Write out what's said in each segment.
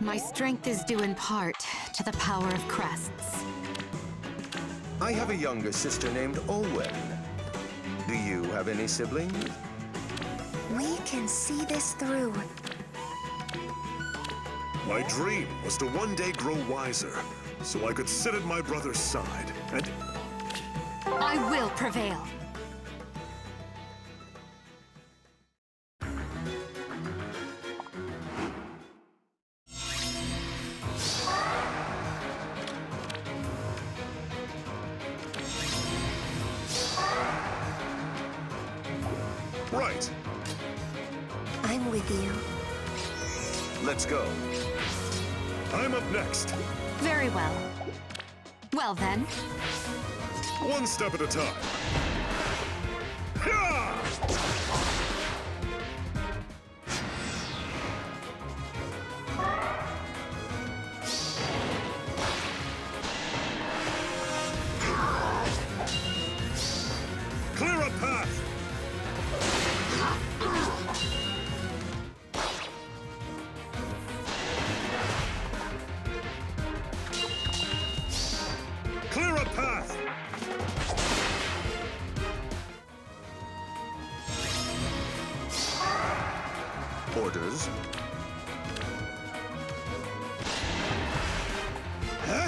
My strength is due in part to the power of crests. I have a younger sister named Olwen. Do you have any siblings? We can see this through. My dream was to one day grow wiser, so I could sit at my brother's side and... I will prevail. Right. I'm with you. Let's go. I'm up next. Very well. Well then. One step at a time. Ha! Clear a path! Clear a path! Orders. Huh?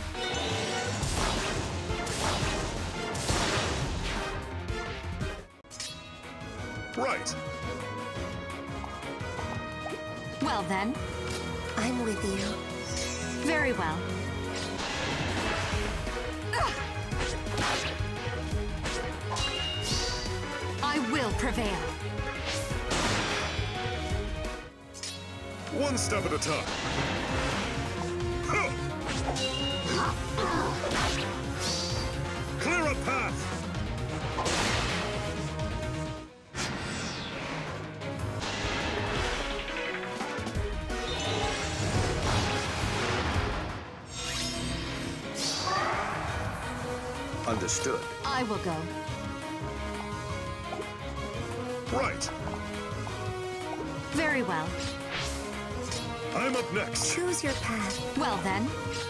Right. Well then. I'm with you. Very well. I will prevail. One step at a time. Huh! Clear a path! Understood. I will go. Right. Very well. I'm up next. Choose your path. Well then.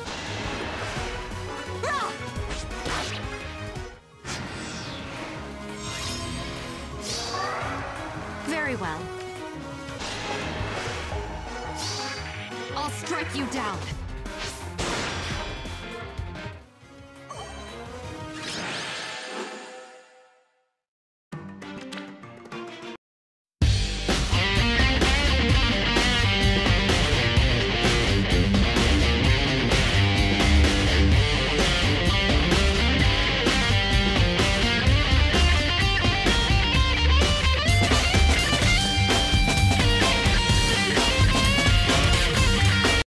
Ah! Very well. I'll strike you down.